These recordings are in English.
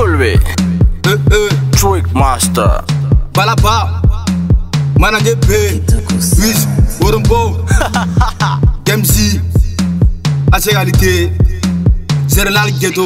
Chulwe Trick Master Balaba Manager P Wiz Orumbo MC Asegalité Zerlal Ghetto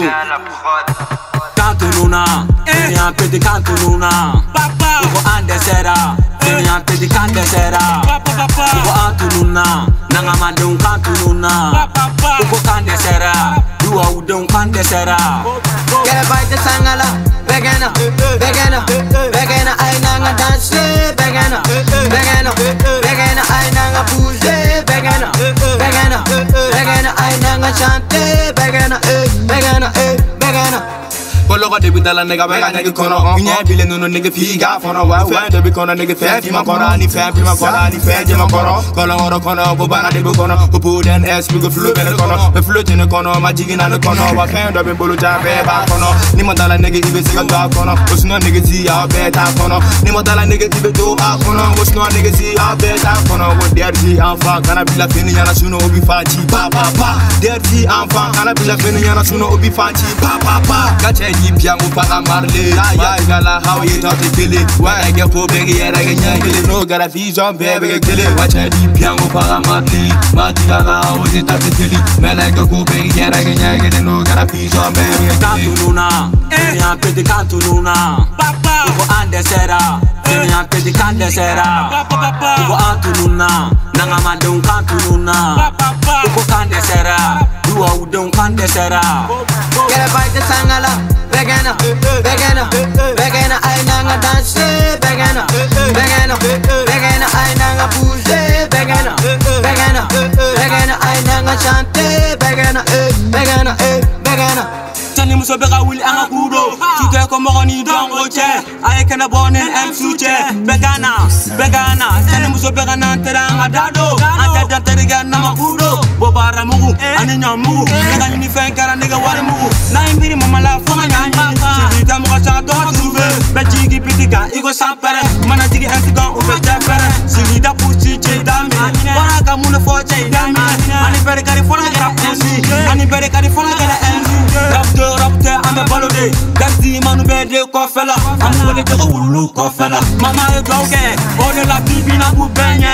Cantununa Veniam pedi cantununa Ugo ande sera Veniam pedi cande sera Ugo antununa Nanga mande un cantununa Ugo cande sera Dua ude un cande sera Get a bite the sangala Vegana, vegana, vegana Ay nanga dance Vegana, vegana, vegana Ay nanga bouge Vegana, vegana, vegana Ay nanga chante Vegana, vegana, vegana Kologa debi dala nigga bega nigga kono Unya bile nuno nigga figa fono Wa fe debi kono nigga fe fi ma kono Ni fe fi ma kono Ni fe je ma kono Kolo oro kono Bo bana debi kono Bo puden es mi go flow bene kono Me flow tine kono Ma jigi na ne kono Wa fe debi bolo jambe ba kono Ni mo dala nigga ibe siga ga kono Osno nigga zi ya beta kono Ni mo dala nigga ibe do a kono Osno nigga zi ya beta kono Wo derzi anfa Kana bila fini yana suno obi fachi Pa pa pa Derzi anfa Kana bila fini yana suno obi fachi Pa pa pa Gache Piango para marle ya gala how you talk to kill it when I get for big yeah I can kill it no got a vision baby kill it watch I deep piango para marle gala how you talk to kill it man I go big yeah I can kill it no got a vision baby Cantununa Veniam pedi cantununa Ugo ande sera Veniam pedi cande sera Ugo antununa Nanga mande un cantununa Ugo cande sera Dua ude un cande sera Get a bite the sangala Vegana, vegana, vegana Ay nanga dance Vegana, vegana, vegana Ay nanga bouge Vegana, vegana, vegana Ay nanga chante Vegana, vegana, vegana Tani muso bega wili anga kudo Tuke ko mogoni don oche Aye kena bone em suche Vegana, vegana Tani muso bega nantera anga dado Ante danteriga nama kudo Bobara mugu, ani nyam mugu Nega nini fenkara nega wari mugu Na imbiri mama la fonga nyanyi Sivita muga sa do truve Bejigi pitika igo sampere Mana jigi entigon ube tepere Sivita puchi che dami Waraka mune foche dami Ani bere kari fona gara enzi Ani bere kari fona gara enzi Rapte ame balode Gati manu bede kofela Amu wale tego wulu kofela Mama e doge Ode la bibi na bubenye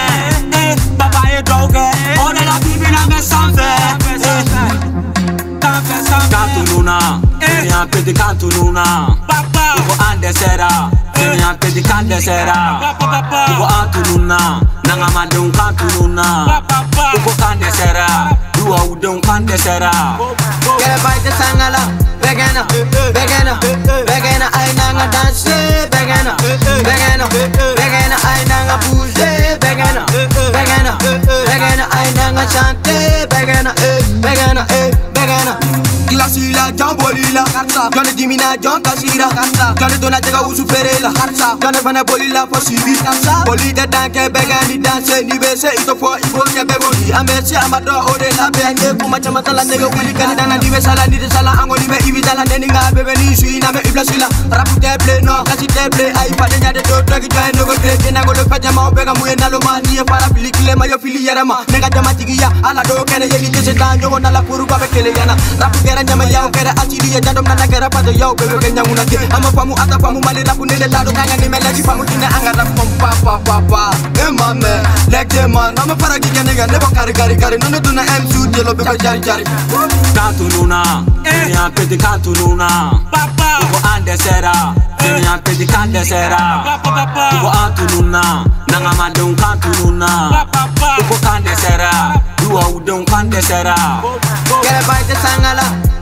Baba e doge Ode la bibi na me sanfe Cantununa Veniam pedi cantununa Ugo ande sera Veniam pedi cande sera Ugo antununa Nanga mande un cantununa Ugo cande sera Dua ude un cande sera Get a bite the sangala Vegana, vegana, vegana Ay nanga dance Vegana, vegana, vegana Ay nanga bouge Vegana, vegana, vegana Ay nanga chante Vegana, vegana, vegana Glasila, jambolila, Johnny Dimina, John Kasira, Johnny Donatega Usuperela, Johnny Vana Bolila, Posibi, Bolida Danke, Begani Dance, Nibese, Ito for Ibonia Beboni, Amesi, Amado, Ode, Labe, Pumachamatala, Nega, Willy Canada, Nivesala, Nidesala, Angolive, Ivitala, Neninga, Bebeni, Suina, Iblasila, Rapu Teble, no, Kasi Teble, I Padena, the Dog, no go great, and I go to Pajama, Bega, Muenaloma, Nia, Parapili, Mayo Filiarama, Negatamatia, Alado, Kennedy, Danjo, Nala Puruba, Keliana, Rapu Nyama yao kera achiri ya jadom na kera pato yao bebe kenya unake ama pamu ata pamu mali rapu nele lado kanga ni meleki pamu tine anga rapu pa mame lekte man ama para kike nega nebo kari nono tuna MC jelo bebe jari Cantununa Veniam pedi cantununa Ugo ande sera Veniam pedi cande sera Ugo antununa Nanga mande un cantununa Ugo cande sera Dua ude un cande sera Get a bite the sangala